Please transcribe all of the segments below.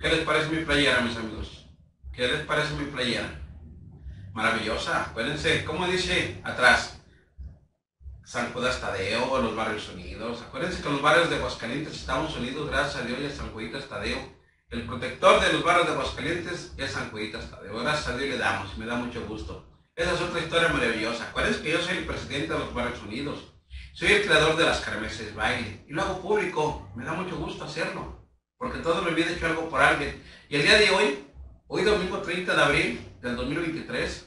¿Qué les parece mi playera, mis amigos? ¿Qué les parece mi playera? Maravillosa. Acuérdense, ¿cómo dice atrás? San Judas Tadeo, los barrios unidos. Acuérdense que los barrios de Aguascalientes estamos unidos, gracias a Dios y a San Juditas Tadeo. El protector de los barrios de Aguascalientes es San Juditas Tadeo. Gracias a Dios le damos y me da mucho gusto. Esa es otra historia maravillosa. Acuérdense que yo soy el presidente de los barrios unidos. Soy el creador de las kermeses baile. Y lo hago público. Me da mucho gusto hacerlo. Porque toda mi vida he hecho algo por alguien. Y el día de hoy domingo 30 de abril del 2023,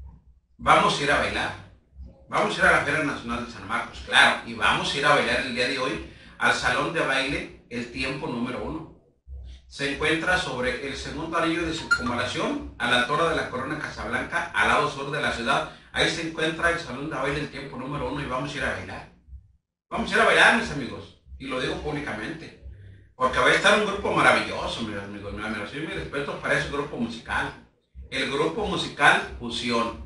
vamos a ir a bailar. Vamos a ir a la Feria Nacional de San Marcos, claro, y vamos a ir a bailar el día de hoy al Salón de Baile El Tiempo número 1. Se encuentra sobre el segundo anillo de circunvalación, a la altura de la Corona Casablanca, al lado sur de la ciudad. Ahí se encuentra el Salón de Baile El Tiempo número 1 y vamos a ir a bailar. Vamos a ir a bailar, mis amigos, y lo digo públicamente, porque va a estar un grupo maravilloso, mis amigos. Mi admiración y mi respeto para ese grupo musical. El grupo musical Fusión.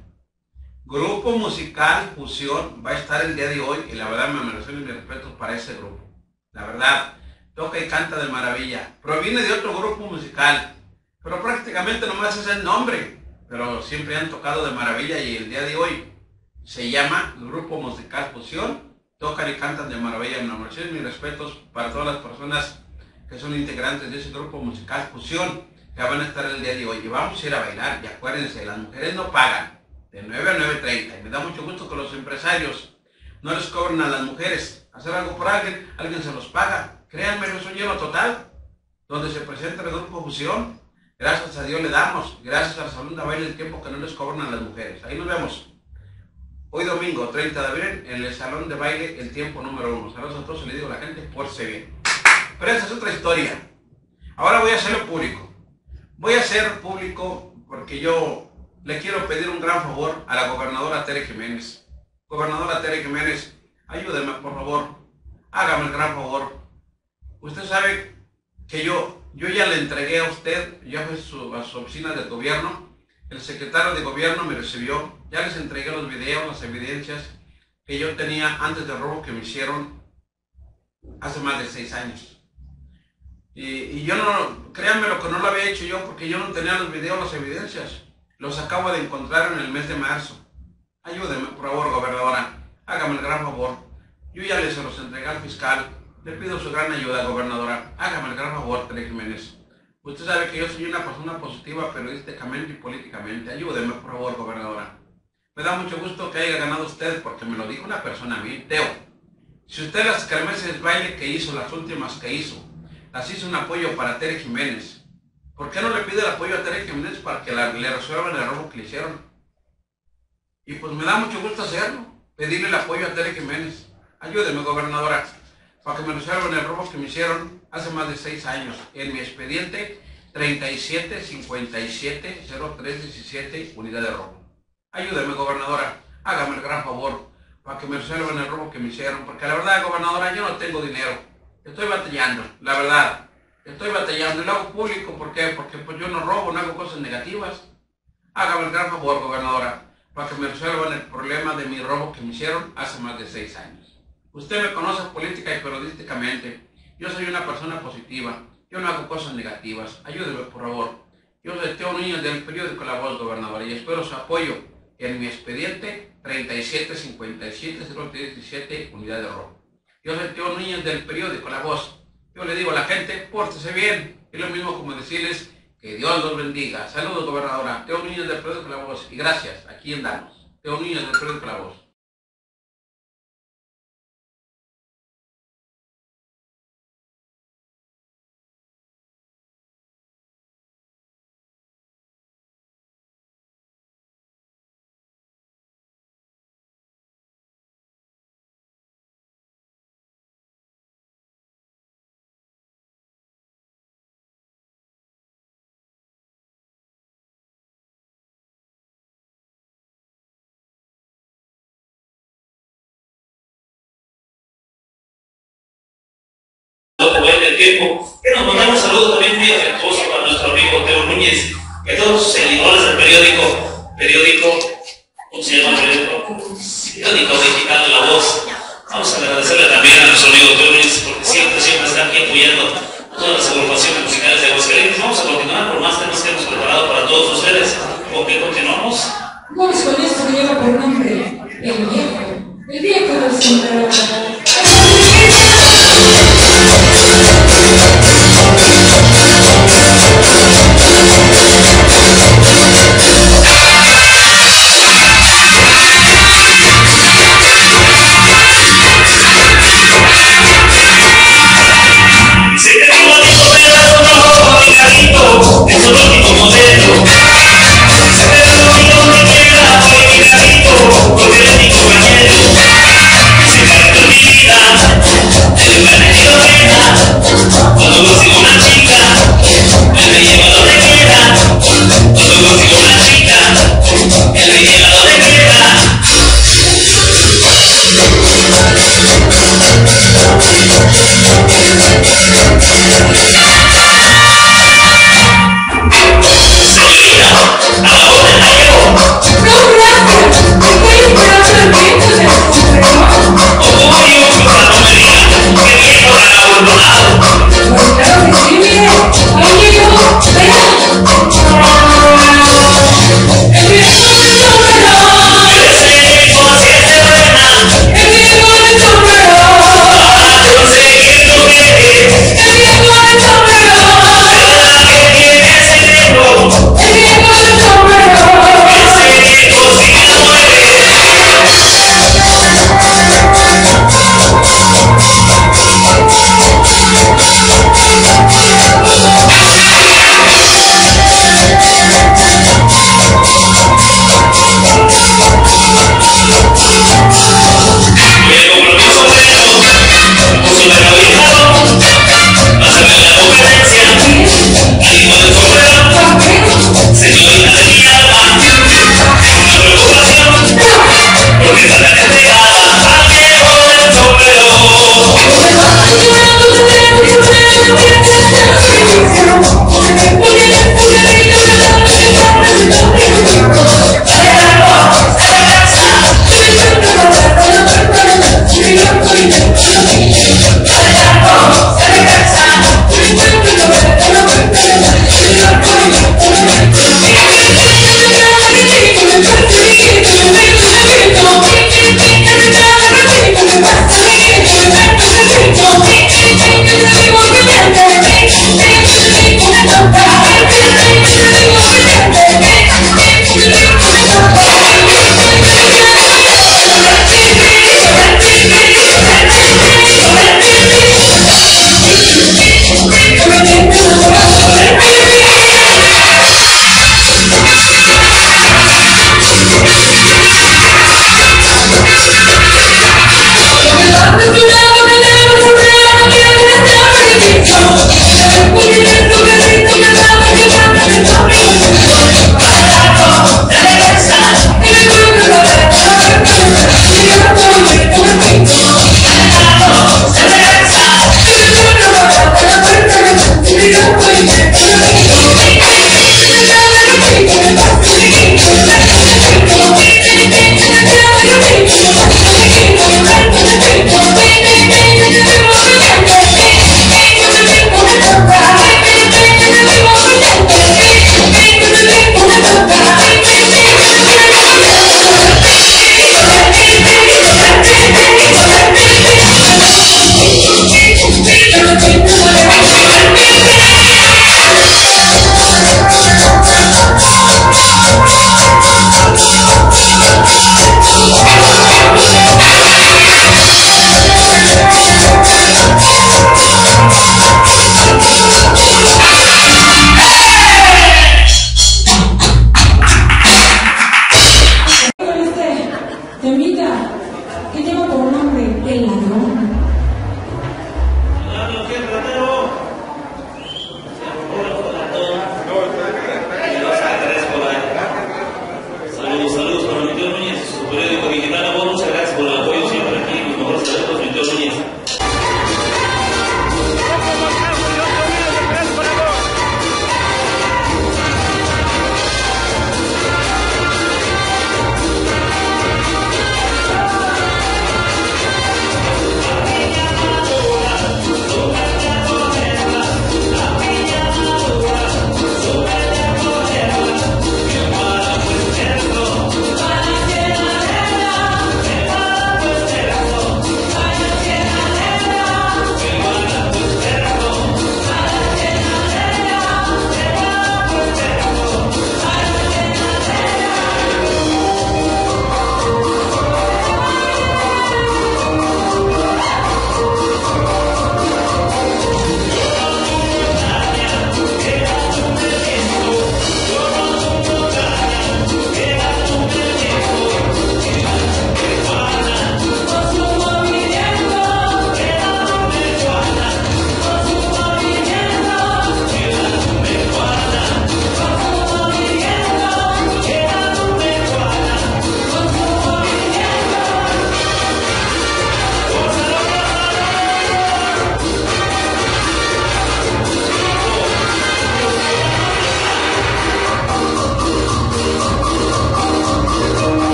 Grupo musical Fusión va a estar el día de hoy y la verdad me admiración y mi respeto para ese grupo. La verdad, toca y canta de maravilla. Proviene de otro grupo musical, pero prácticamente nomás es el nombre. Pero siempre han tocado de maravilla y el día de hoy se llama Grupo Musical Fusión. Tocan y cantan de maravilla. Mi admiración y mis respetos para todas las personas que son integrantes de ese grupo musical Fusión que van a estar el día de hoy. Y vamos a ir a bailar y acuérdense, las mujeres no pagan. De 9 a 9:30. Y me da mucho gusto que los empresarios no les cobren a las mujeres. Hacer algo por alguien, alguien se los paga. Créanme, es un lleno total. Donde se presenta el grupo Fusión. Gracias a Dios le damos. Gracias al Salón de Baile El Tiempo que no les cobran a las mujeres. Ahí nos vemos. Hoy domingo 30 de abril en el Salón de Baile El Tiempo número 1. Saludos a todos y le digo a la gente, pórtese bien. Pero esa es otra historia. Ahora voy a hacerlo público. Voy a hacer público porque yo le quiero pedir un gran favor a la gobernadora Tere Jiménez. Gobernadora Tere Jiménez, ayúdeme por favor, hágame el gran favor. Usted sabe que yo ya le entregué a usted, ya fue a su oficina de gobierno, el secretario de gobierno me recibió, ya les entregué los videos, las evidencias que yo tenía antes del robo que me hicieron hace más de 6 años. Y yo no, créanme lo que no lo había hecho yo porque yo no tenía los videos, las evidencias. Los acabo de encontrar en el mes de marzo. Ayúdeme, por favor, gobernadora. Hágame el gran favor. Yo ya se los entregué al fiscal. Le pido su gran ayuda, gobernadora. Hágame el gran favor, Tere Jiménez. Usted sabe que yo soy una persona positiva periodísticamente y políticamente. Ayúdeme, por favor, gobernadora. Me da mucho gusto que haya ganado usted porque me lo dijo una persona a mí. Teo, si usted las kermeses baile que hizo, las últimas que hizo, las hizo un apoyo para Tere Jiménez, ¿por qué no le pide el apoyo a Tere Jiménez para que le resuelvan el robo que le hicieron? Y pues me da mucho gusto hacerlo, pedirle el apoyo a Tere Jiménez. Ayúdeme, gobernadora, para que me resuelvan el robo que me hicieron hace más de 6 años. En mi expediente 3757-0317, unidad de robo. Ayúdeme, gobernadora, hágame el gran favor, para que me resuelvan el robo que me hicieron. Porque la verdad, gobernadora, yo no tengo dinero. Estoy batallando, la verdad. Estoy batallando y lo hago público, ¿por qué? Porque pues yo no robo, no hago cosas negativas. Hágame el gran favor, gobernadora, para que me resuelvan el problema de mi robo que me hicieron hace más de 6 años. Usted me conoce política y periodísticamente. Yo soy una persona positiva, yo no hago cosas negativas. Ayúdeme, por favor. Yo soy Teo Núñez del periódico La Voz, gobernadora, y espero su apoyo en mi expediente 3757-0317, unidad de robo. Yo soy Teo Núñez del periódico La Voz. Yo le digo a la gente, pórtese bien. Es lo mismo como decirles que Dios los bendiga. Saludos, gobernadora. Teo Núñez del periódico La Voz. Y gracias, aquí andamos. Teo Núñez del periódico La Voz. El tiempo, que nos mandamos saludos también muy afectuosos para nuestro amigo Teo Núñez y a todos sus seguidores del periódico, ¿cómo se llama el periódico? Periódico Mexicano La Voz. Vamos a agradecerle también a nuestro amigo Teo Núñez porque siempre está aquí apoyando a todas las agrupaciones musicales de Aguascalientes. Vamos a todos ustedes. ¿Con qué continuamos? Vamos con esto que lleva por nombre El Viejo del Sembrado.